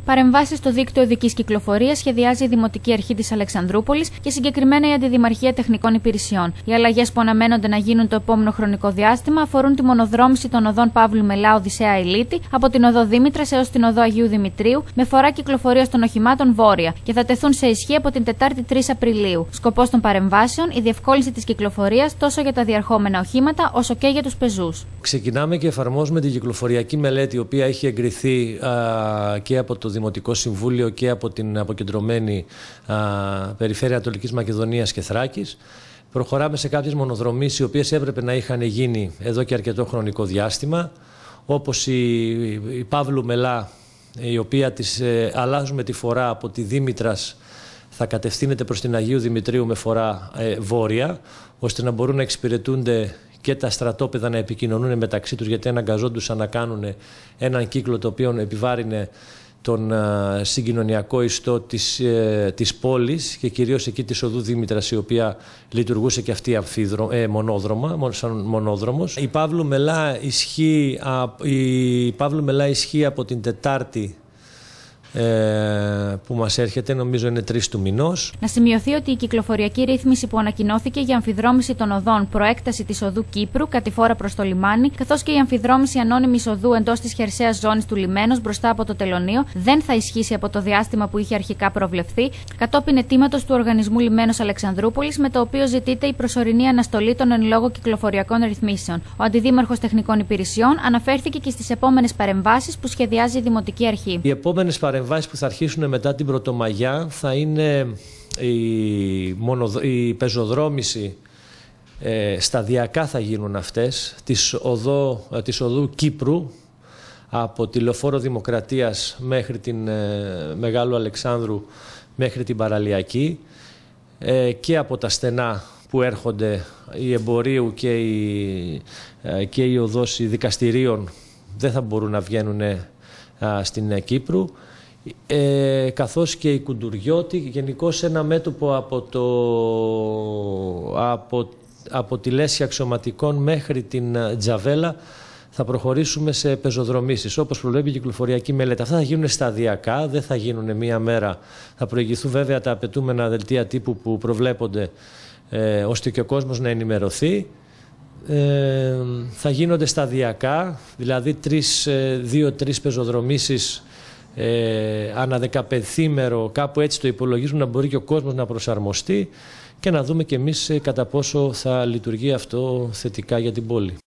Παρεμβάσεις στο δίκτυο οδικής κυκλοφορίας σχεδιάζει η Δημοτική Αρχή της Αλεξανδρούπολης και συγκεκριμένα η Αντιδημαρχία Τεχνικών Υπηρεσιών. Οι αλλαγές που αναμένονται να γίνουν το επόμενο χρονικό διάστημα αφορούν τη μονοδρόμηση των οδών Παύλου Μελά Οδυσσέα Ηλίτη από την οδό Δήμητρας έως την οδό Αγίου Δημητρίου με φορά κυκλοφορίας των οχημάτων βόρεια και θα τεθούν σε ισχύ από την Τετάρτη 3 Απριλίου. Σκοπός των παρεμβάσεων η διευκόλυνση της κυκλοφορίας τόσο για τα διαρχόμενα οχήματα όσο και για τους πεζούς. Ξεκινάμε και εφαρμόζουμε την κυκλοφοριακή μελέτη, η οποία έχει εγκριθεί και από το Δημοτικό Συμβούλιο και από την αποκεντρωμένη Περιφέρεια Ανατολικής Μακεδονίας και Θράκης. Προχωράμε σε κάποιες μονοδρομήσεις οι οποίες έπρεπε να είχαν γίνει εδώ και αρκετό χρονικό διάστημα, όπως η Παύλου Μελά, η οποία αλλάζουμε τη φορά από τη Δήμητρας, θα κατευθύνεται προς την Αγίου Δημητρίου με φορά βόρεια, ώστε να μπορούν να εξυπηρετούνται και τα στρατόπεδα να επικοινωνούν μεταξύ τους, γιατί αναγκαζόντουσαν να κάνουν έναν κύκλο το οποίο επιβάρυνε τον συγκοινωνιακό ιστό της πόλης και κυρίως εκεί της οδού Δήμητρας, η οποία λειτουργούσε και αυτή σαν μονόδρομος. Η Παύλου Μελά ισχύει από την Τετάρτη που μας έρχεται, νομίζω είναι 3 του μηνός. Να σημειωθεί ότι η κυκλοφοριακή ρύθμιση που ανακοινώθηκε για αμφιδρόμηση των οδών προέκταση της οδού Κύπρου κατηφόρα προς το λιμάνι, καθώς και η αμφιδρόμηση ανώνυμης οδού εντός της χερσαίας ζώνης του λιμένος μπροστά από το τελωνείο, δεν θα ισχύσει από το διάστημα που είχε αρχικά προβλεφθεί, κατόπιν αιτήματος του Οργανισμού Λιμένος Αλεξανδρούπολης, με το οποίο ζητείται η προσωρινή αναστολή των εν λόγω κυκλοφοριακών ρυθμίσεων. Ο Αντιδήμαρχος Τεχνικών Υπηρεσιών αναφέρθηκε και στις επόμενες παρεμβάσεις που σχεδιάζει η Δημοτική Αρχή. Οι επόμενες παρεμβάσεις που θα αρχίσουν μετά την Πρωτομαγιά θα είναι η πεζοδρόμηση, σταδιακά θα γίνουν αυτές, της οδού Κύπρου από τη Λεωφόρο Δημοκρατίας μέχρι την Μεγάλου Αλεξάνδρου μέχρι την Παραλιακή, και από τα στενά που έρχονται η Εμπορίου και η οδός δικαστηρίων δεν θα μπορούν να βγαίνουν στην Κύπρου, καθώς και η Κουντουριώτη, γενικώς ένα μέτωπο από τη Λέσχη Αξιωματικών μέχρι την Τζαβέλα θα προχωρήσουμε σε πεζοδρομήσεις, όπως προβλέπει η κυκλοφοριακή μελέτη. Αυτά θα γίνουν σταδιακά, δεν θα γίνουν μία μέρα. Θα προηγηθούν βέβαια τα απαιτούμενα δελτία τύπου που προβλέπονται, ώστε και ο κόσμος να ενημερωθεί. Θα γίνονται σταδιακά, δηλαδή 2-3 πεζοδρομήσεις ανά 15ήμερο, κάπου έτσι το υπολογίζουν, να μπορεί και ο κόσμος να προσαρμοστεί και να δούμε και εμείς κατά πόσο θα λειτουργεί αυτό θετικά για την πόλη.